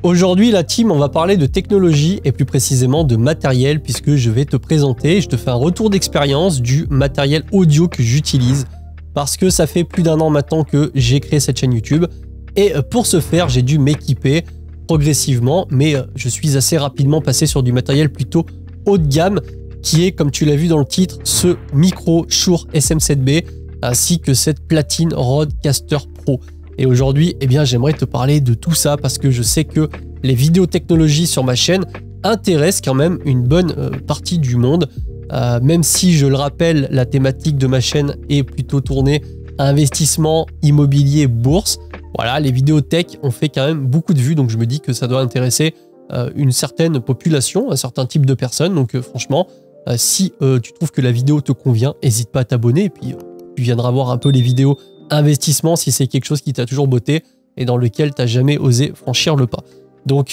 Aujourd'hui, la team, on va parler de technologie et plus précisément de matériel puisque je vais te présenter, je te fais un retour d'expérience du matériel audio que j'utilise parce que ça fait plus d'1 an maintenant que j'ai créé cette chaîne YouTube et pour ce faire, j'ai dû m'équiper progressivement mais je suis assez rapidement passé sur du matériel plutôt haut de gamme qui est, comme tu l'as vu dans le titre, ce micro Shure SM7B ainsi que cette platine Rodecaster Pro. Et aujourd'hui, eh bien, j'aimerais te parler de tout ça parce que je sais que les vidéos technologies sur ma chaîne intéressent quand même une bonne partie du monde. Même si, je le rappelle, la thématique de ma chaîne est plutôt tournée à investissement, immobilier, bourse. Voilà, les vidéos tech ont fait quand même beaucoup de vues, donc je me dis que ça doit intéresser une certaine population, un certain type de personnes. Donc franchement, si tu trouves que la vidéo te convient, n'hésite pas à t'abonner et puis tu viendras voir un peu les vidéos investissement si c'est quelque chose qui t'a toujours botté et dans lequel tu n'as jamais osé franchir le pas. Donc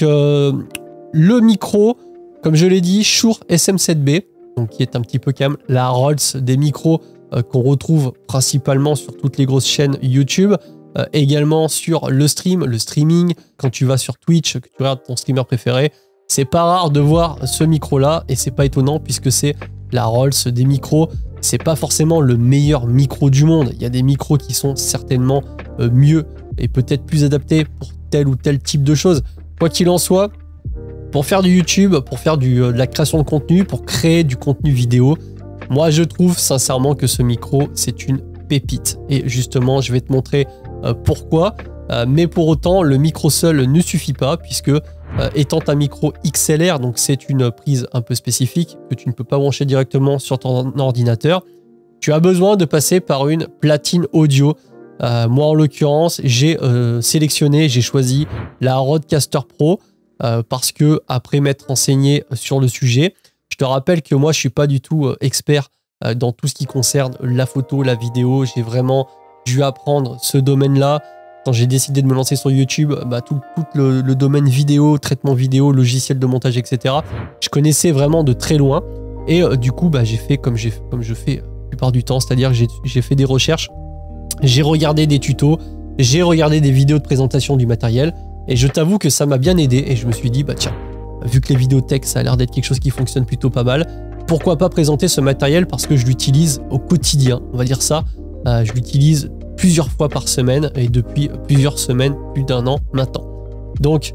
le micro, comme je l'ai dit, Shure SM7B, donc qui est un petit peu quand même la Rolls des micros qu'on retrouve principalement sur toutes les grosses chaînes YouTube, également sur le streaming, quand tu vas sur Twitch, que tu regardes ton streamer préféré, c'est pas rare de voir ce micro là et c'est pas étonnant puisque c'est la Rolls des micros. C'est pas forcément le meilleur micro du monde. Il y a des micros qui sont certainement mieux et peut-être plus adaptés pour tel ou tel type de choses. Quoi qu'il en soit, pour faire du YouTube, pour faire de la création de contenu, pour créer du contenu vidéo, moi je trouve sincèrement que ce micro c'est une pépite. Et justement, je vais te montrer pourquoi. Mais pour autant, le micro seul ne suffit pas puisque étant un micro XLR, donc c'est une prise un peu spécifique que tu ne peux pas brancher directement sur ton ordinateur, tu as besoin de passer par une platine audio. Moi en l'occurrence, j'ai sélectionné, j'ai choisi la Rodecaster Pro parce que après m'être renseigné sur le sujet, je te rappelle que moi je suis pas du tout expert dans tout ce qui concerne la photo, la vidéo, j'ai vraiment dû apprendre ce domaine-là. Quand j'ai décidé de me lancer sur YouTube, tout le domaine vidéo, traitement vidéo, logiciel de montage, etc. Je connaissais vraiment de très loin. Et du coup, j'ai fait comme je fais la plupart du temps, c'est-à-dire j'ai fait des recherches, j'ai regardé des tutos, j'ai regardé des vidéos de présentation du matériel. Et je t'avoue que ça m'a bien aidé. Et je me suis dit, tiens, vu que les vidéos tech, ça a l'air d'être quelque chose qui fonctionne plutôt pas mal, pourquoi pas présenter ce matériel parce que je l'utilise au quotidien, on va dire ça. Je l'utilise plusieurs fois par semaine et depuis plusieurs semaines, plus d'1 an maintenant. Donc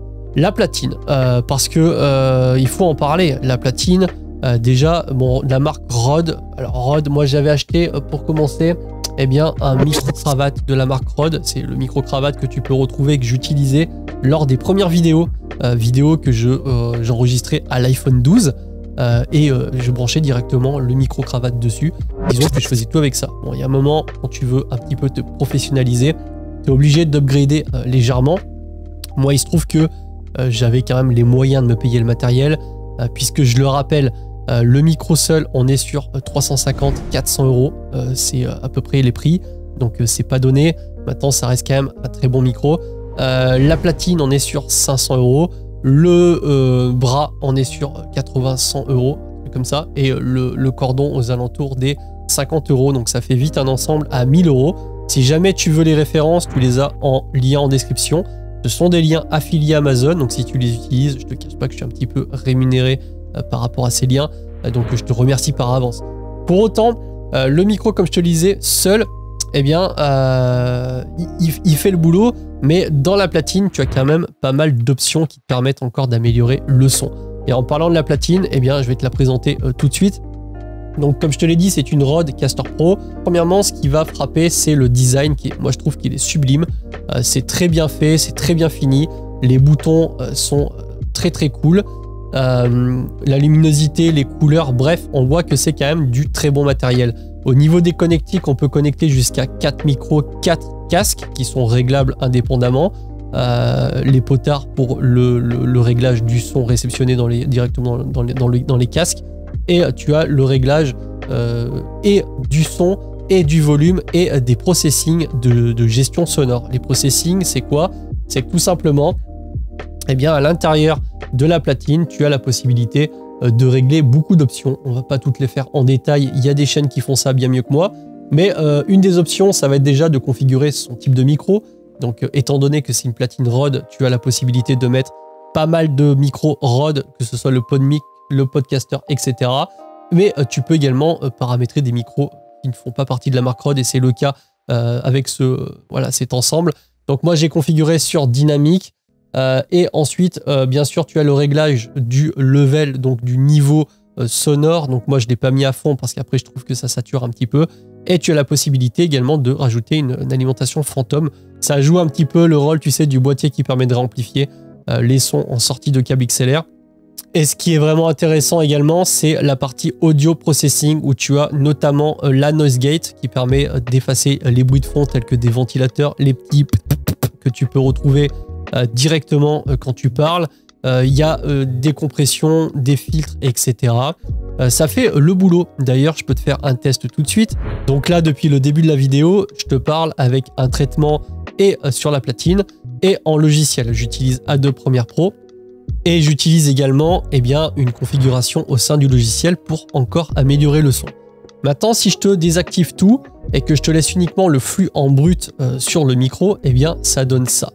la platine, parce que il faut en parler. La platine, déjà, bon, la marque Rode. Alors Rode, moi j'avais acheté pour commencer, eh bien, un micro-cravate de la marque Rode. C'est le micro-cravate que tu peux retrouver, que j'utilisais lors des premières vidéos, que j'enregistrais à l'iPhone 12. Et je branchais directement le micro-cravate dessus. Disons que je faisais tout avec ça. Bon, il y a un moment, quand tu veux un petit peu te professionnaliser, tu es obligé d'upgrader légèrement. Moi, il se trouve que j'avais quand même les moyens de me payer le matériel, puisque je le rappelle, le micro seul, on est sur 350-400 euros. C'est à peu près les prix, donc c'est pas donné. Maintenant, ça reste quand même un très bon micro. La platine, on est sur 500 euros. Le bras, on est sur 80-100 euros, comme ça, et le cordon aux alentours des 50 euros, donc ça fait vite un ensemble à 1000 euros. Si jamais tu veux les références, tu les as en lien en description. Ce sont des liens affiliés Amazon, donc si tu les utilises, je te cache pas que je suis un petit peu rémunéré par rapport à ces liens, donc je te remercie par avance. Pour autant, le micro, comme je te le disais, seul, eh bien, il fait le boulot, mais dans la platine, tu as quand même pas mal d'options qui te permettent encore d'améliorer le son. Et en parlant de la platine, eh bien, je vais te la présenter tout de suite. Donc, comme je te l'ai dit, c'est une Rodecaster Pro. Premièrement, ce qui va frapper, c'est le design qui, moi, je trouve qu'il est sublime. C'est très bien fait, c'est très bien fini. Les boutons sont très très cool. La luminosité, les couleurs, bref, on voit que c'est quand même du très bon matériel. Au niveau des connectiques, on peut connecter jusqu'à 4 micros, 4 casques qui sont réglables indépendamment. Les potards pour le réglage du son réceptionné directement dans les casques. Et tu as le réglage et du son et du volume et des processing de gestion sonore. Les processing, c'est quoi? C'est que tout simplement, eh bien, à l'intérieur de la platine, tu as la possibilité de régler beaucoup d'options. On va pas toutes les faire en détail. Il y a des chaînes qui font ça bien mieux que moi. Mais une des options, ça va être déjà de configurer son type de micro, Donc étant donné que c'est une platine Rode, tu as la possibilité de mettre pas mal de micros Rode, que ce soit le PodMic, le Podcaster, etc. Mais tu peux également paramétrer des micros qui ne font pas partie de la marque Rode, et c'est le cas avec cet ensemble. Donc moi j'ai configuré sur dynamique, et ensuite bien sûr tu as le réglage du level, donc du niveau sonore. Donc moi je ne l'ai pas mis à fond parce qu'après je trouve que ça sature un petit peu. Et tu as la possibilité également de rajouter une alimentation fantôme. Ça joue un petit peu le rôle, tu sais, du boîtier qui permet de réamplifier les sons en sortie de câble XLR. Et ce qui est vraiment intéressant également, c'est la partie audio processing, où tu as notamment la noise gate qui permet d'effacer les bruits de fond tels que des ventilateurs, les petits que tu peux retrouver directement quand tu parles. Il y a des compressions, des filtres, etc. Ça fait le boulot. D'ailleurs, je peux te faire un test tout de suite. Donc là, depuis le début de la vidéo, je te parle avec un traitement et sur la platine et en logiciel. J'utilise Adobe Premiere Pro et j'utilise également une configuration au sein du logiciel pour encore améliorer le son. Maintenant, si je te désactive tout et que je te laisse uniquement le flux en brut sur le micro, ça donne ça.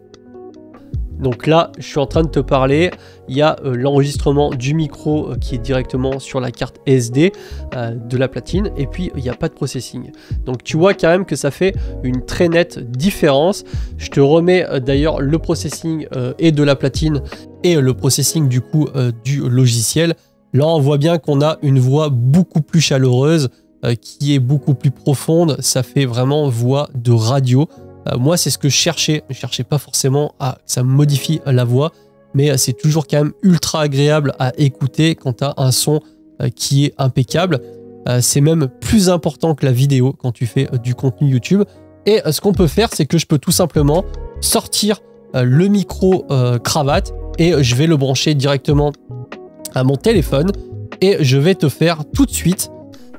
Donc là, je suis en train de te parler, il y a l'enregistrement du micro qui est directement sur la carte SD de la platine, et puis il n'y a pas de processing. Donc tu vois quand même que ça fait une très nette différence. Je te remets d'ailleurs le processing et de la platine et le processing du coup du logiciel. Là, on voit bien qu'on a une voix beaucoup plus chaleureuse, qui est beaucoup plus profonde. Ça fait vraiment voix de radio. Moi, c'est ce que je cherchais. Je ne cherchais pas forcément à que ça modifie la voix, mais c'est toujours quand même ultra agréable à écouter quand tu as un son qui est impeccable. C'est même plus important que la vidéo quand tu fais du contenu YouTube. Et ce qu'on peut faire, c'est que je peux tout simplement sortir le micro cravate et je vais le brancher directement à mon téléphone et je vais te faire tout de suite.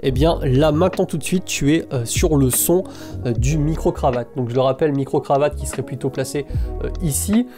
Là maintenant tout de suite tu es sur le son du micro cravate. Donc je le rappelle, micro cravate qui serait plutôt placé ici.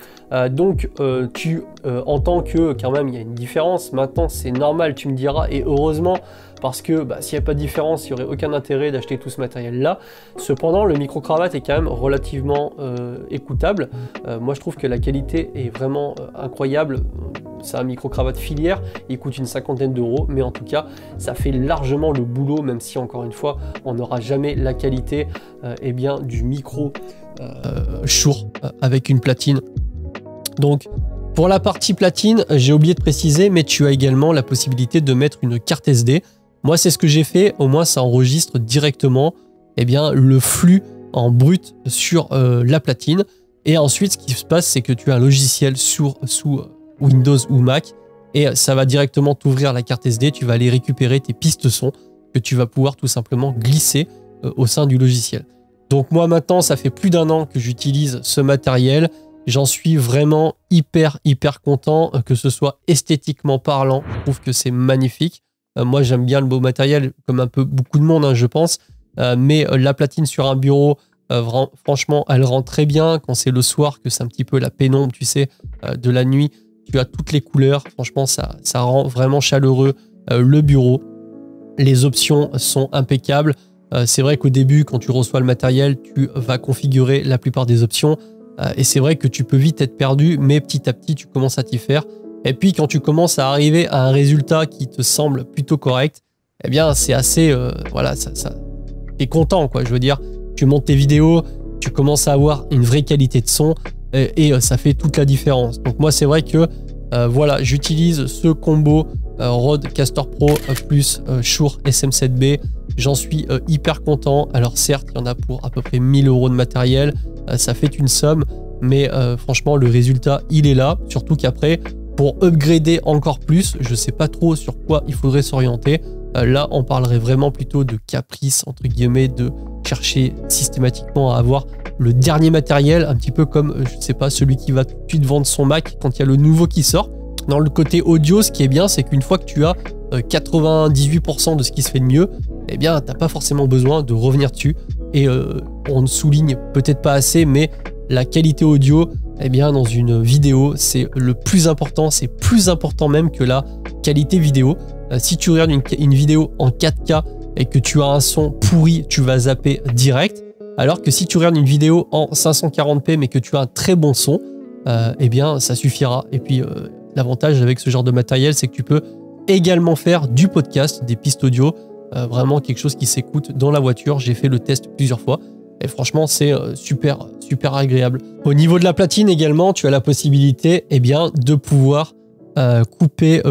Tu entends que quand même il y a une différence. Maintenant c'est normal, tu me diras, et heureusement, parce que s'il n'y a pas de différence, il n'y aurait aucun intérêt d'acheter tout ce matériel là. Cependant, le micro cravate est quand même relativement écoutable. Moi je trouve que la qualité est vraiment incroyable. C'est un micro cravate filière, il coûte une 50aine d'euros, mais en tout cas ça fait largement le boulot, même si encore une fois on n'aura jamais la qualité du micro Shure avec une platine. Donc pour la partie platine, j'ai oublié de préciser, mais tu as également la possibilité de mettre une carte SD. Moi c'est ce que j'ai fait, au moins ça enregistre directement le flux en brut sur la platine. Et ensuite ce qui se passe, c'est que tu as un logiciel sous Windows ou Mac, et ça va directement t'ouvrir la carte SD. Tu vas aller récupérer tes pistes son que tu vas pouvoir tout simplement glisser au sein du logiciel. Donc moi maintenant, ça fait plus d'1 an que j'utilise ce matériel. J'en suis vraiment hyper content, que ce soit esthétiquement parlant. Je trouve que c'est magnifique. Moi j'aime bien le beau matériel, comme un peu beaucoup de monde je pense, mais la platine sur un bureau, franchement elle rend très bien quand c'est le soir, que c'est un petit peu la pénombre, tu sais, de la nuit. Tu as toutes les couleurs, franchement ça rend vraiment chaleureux le bureau. Les options sont impeccables. C'est vrai qu'au début, quand tu reçois le matériel, tu vas configurer la plupart des options. Et c'est vrai que tu peux vite être perdu, mais petit à petit, tu commences à t'y faire. Et puis quand tu commences à arriver à un résultat qui te semble plutôt correct, c'est assez... t'es content, quoi. Je veux dire, tu montes tes vidéos, tu commences à avoir une vraie qualité de son, et ça fait toute la différence. Donc moi c'est vrai que j'utilise ce combo Rodecaster Pro plus Shure SM7B. J'en suis hyper content. Alors certes, il y en a pour à peu près 1000 € de matériel, ça fait une somme, mais franchement le résultat il est là. Surtout qu'après, pour upgrader encore plus, je sais pas trop sur quoi il faudrait s'orienter. Là on parlerait vraiment plutôt de caprice entre guillemets, de chercher systématiquement à avoir le dernier matériel, un petit peu comme, je sais pas, celui qui va tout de suite vendre son Mac quand il y a le nouveau qui sort. Dans le côté audio, ce qui est bien, c'est qu'une fois que tu as 98% de ce qui se fait de mieux, t'as pas forcément besoin de revenir dessus. Et on ne souligne peut-être pas assez, mais la qualité audio, dans une vidéo, c'est le plus important. C'est plus important même que la qualité vidéo. Si tu regardes une vidéo en 4K et que tu as un son pourri, tu vas zapper direct. Alors que si tu regardes une vidéo en 540p mais que tu as un très bon son, eh bien ça suffira. Et puis l'avantage avec ce genre de matériel, c'est que tu peux également faire du podcast, des pistes audio, vraiment quelque chose qui s'écoute dans la voiture. J'ai fait le test plusieurs fois et franchement c'est super agréable. Au niveau de la platine également, tu as la possibilité de pouvoir couper.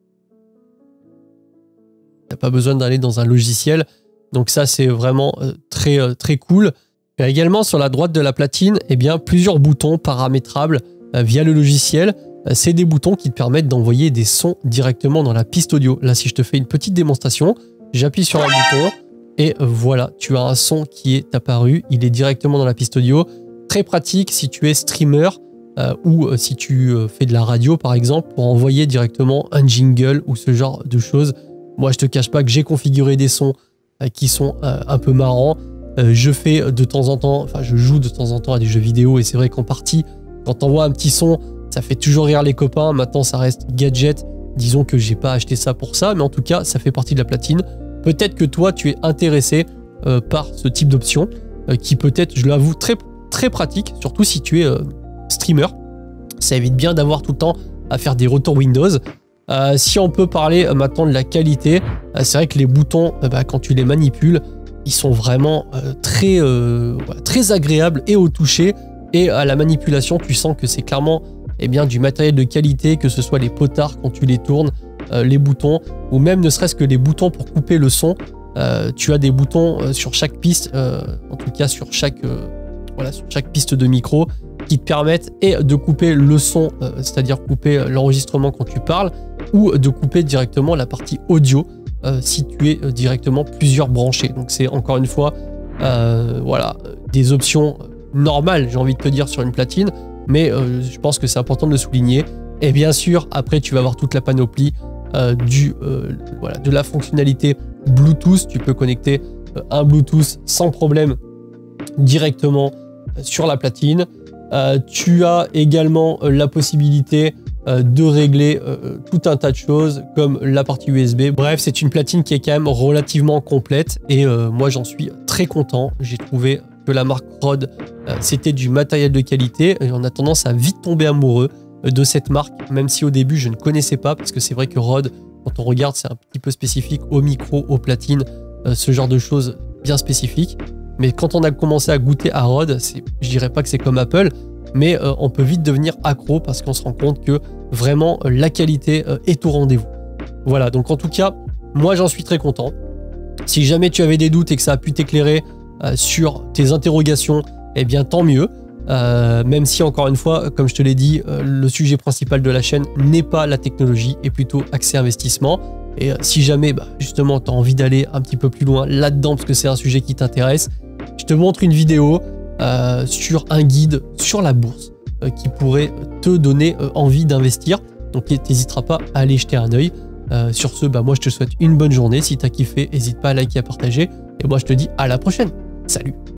T'as pas besoin d'aller dans un logiciel, donc ça c'est vraiment très cool. Il y a également sur la droite de la platine plusieurs boutons paramétrables via le logiciel. C'est des boutons qui te permettent d'envoyer des sons directement dans la piste audio. Là, si je te fais une petite démonstration, j'appuie sur un bouton et voilà, tu as un son qui est apparu. Il est directement dans la piste audio. Très pratique si tu es streamer ou si tu fais de la radio par exemple, pour envoyer directement un jingle ou ce genre de choses. Moi, je te cache pas que j'ai configuré des sons qui sont un peu marrants. Je fais de temps en temps, enfin je joue de temps en temps à des jeux vidéo et c'est vrai qu'en partie, quand t'envoies un petit son, ça fait toujours rire les copains. Maintenant, ça reste gadget. Disons que j'ai pas acheté ça pour ça, mais en tout cas, ça fait partie de la platine. Peut-être que toi, tu es intéressé par ce type d'option qui peut-être, je l'avoue, très pratique, surtout si tu es streamer. Ça évite bien d'avoir tout le temps à faire des retours Windows. Si on peut parler maintenant de la qualité, c'est vrai que les boutons, quand tu les manipules, ils sont vraiment très agréables et au toucher. Et à la manipulation, tu sens que c'est clairement du matériel de qualité, que ce soit les potards quand tu les tournes, les boutons, ou même ne serait-ce que les boutons pour couper le son. Tu as des boutons sur chaque piste, en tout cas sur chaque piste de micro, qui te permettent de couper le son, c'est-à-dire couper l'enregistrement quand tu parles, ou de couper directement la partie audio si tu es directement plusieurs branchés. Donc c'est encore une fois des options normales, j'ai envie de te dire, sur une platine, mais je pense que c'est important de le souligner. Et bien sûr, après tu vas avoir toute la panoplie de la fonctionnalité Bluetooth. Tu peux connecter un Bluetooth sans problème directement sur la platine. Tu as également la possibilité de régler tout un tas de choses comme la partie USB. Bref, c'est une platine qui est quand même relativement complète et moi j'en suis très content. J'ai trouvé que la marque Rode, c'était du matériel de qualité et on a tendance à vite tomber amoureux de cette marque, même si au début je ne connaissais pas, parce que c'est vrai que Rode, quand on regarde, c'est un petit peu spécifique au micro, aux platines, ce genre de choses bien spécifiques. Mais quand on a commencé à goûter à Rode, je dirais pas que c'est comme Apple, mais on peut vite devenir accro parce qu'on se rend compte que vraiment la qualité est au rendez-vous. Voilà, donc en tout cas, moi j'en suis très content. Si jamais tu avais des doutes et que ça a pu t'éclairer sur tes interrogations, eh bien tant mieux. Même si encore une fois, comme je te l'ai dit, le sujet principal de la chaîne n'est pas la technologie, et plutôt axé investissement. Et si jamais justement tu as envie d'aller un petit peu plus loin là-dedans parce que c'est un sujet qui t'intéresse, je te montre une vidéo sur un guide sur la bourse qui pourrait te donner envie d'investir. Donc n'hésiteras pas à aller jeter un œil. Sur ce, moi je te souhaite une bonne journée. Si tu as kiffé, n'hésite pas à liker, à partager. Et moi je te dis à la prochaine. Salut!